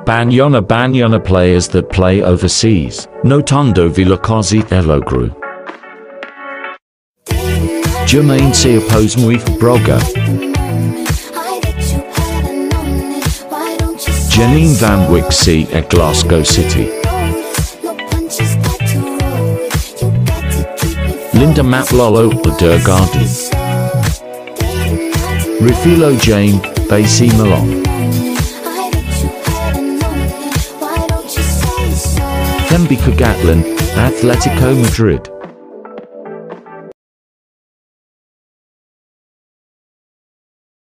Banyana players that play overseas. Notando Vilakosi Elogru. Jermaine se oppose muito Broga. Janine Van Wyck C at Glasgow City. Linda Maplolo the Garden. Rafilo Jane, AC Milan. Thembika Gatlin, Atletico Madrid.